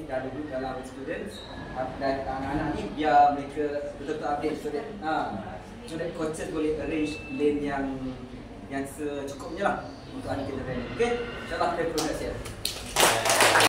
kita ada group dalam students dan anak-anak ni biar mereka betul-betul update so that coaches boleh arrange lane yang secukupnya lah untuk anak kita. Okay, insyaAllah kita progress ya.